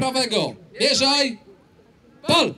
prawego. Bierzaj. Pal!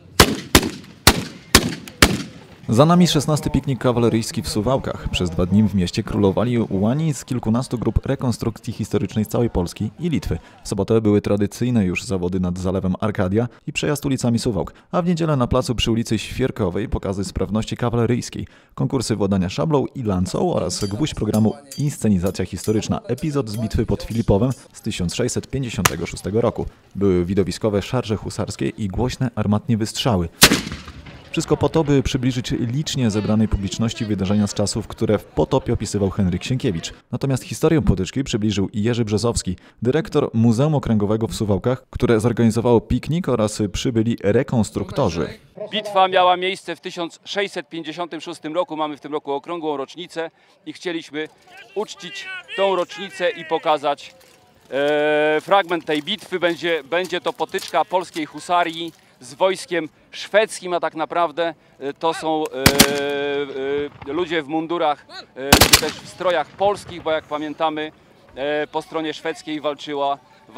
Za nami 16. piknik kawaleryjski w Suwałkach. Przez 2 dni w mieście królowali ułani z kilkunastu grup rekonstrukcji historycznej z całej Polski i Litwy. W sobotę były tradycyjne już zawody nad Zalewem Arkadia i przejazd ulicami Suwałk, a w niedzielę na placu przy ulicy Świerkowej pokazy sprawności kawaleryjskiej, konkursy władania szablą i lancą oraz gwóźdź programu inscenizacja historyczna, epizod z bitwy pod Filipowem z 1656 roku. Były widowiskowe szarże husarskie i głośne armatnie wystrzały. Wszystko po to, by przybliżyć licznie zebranej publiczności wydarzenia z czasów, które w Potopie opisywał Henryk Sienkiewicz. Natomiast historię potyczki przybliżył i Jerzy Brzezowski, dyrektor Muzeum Okręgowego w Suwałkach, które zorganizowało piknik oraz przybyli rekonstruktorzy. Bitwa miała miejsce w 1656 roku, mamy w tym roku okrągłą rocznicę i chcieliśmy uczcić tą rocznicę i pokazać fragment tej bitwy. Będzie to potyczka polskiej husarii z wojskiem szwedzkim, a tak naprawdę to są ludzie w mundurach czy też w strojach polskich, bo jak pamiętamy po stronie szwedzkiej walczyło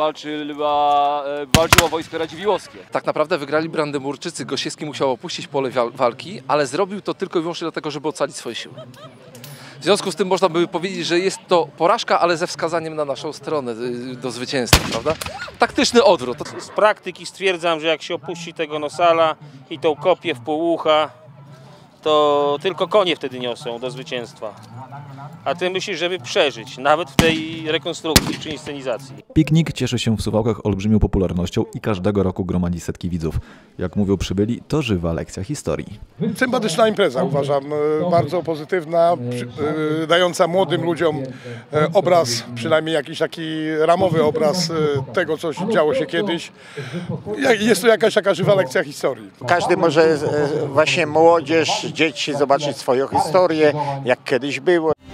wojsko radziwiłłowskie. Tak naprawdę wygrali Brandenburczycy. Gosiewski musiał opuścić pole walki, ale zrobił to tylko i wyłącznie dlatego, żeby ocalić swoje siły. W związku z tym można by powiedzieć, że jest to porażka, ale ze wskazaniem na naszą stronę do zwycięstwa, prawda? Taktyczny odwrót. Z praktyki stwierdzam, że jak się opuści tego nosala i tą kopię w pół ucha, to tylko konie wtedy niosą do zwycięstwa. A ty myślisz, żeby przeżyć, nawet w tej rekonstrukcji czy inscenizacji. Piknik cieszy się w Suwałkach olbrzymią popularnością i każdego roku gromadzi setki widzów. Jak mówią przybyli, to żywa lekcja historii. Sympatyczna impreza, uważam, bardzo pozytywna, dająca młodym ludziom obraz, przynajmniej jakiś taki ramowy obraz tego, co działo się kiedyś. Jest to jakaś taka żywa lekcja historii. Każdy może, właśnie młodzież, dzieci, zobaczyć swoją historię, jak kiedyś było.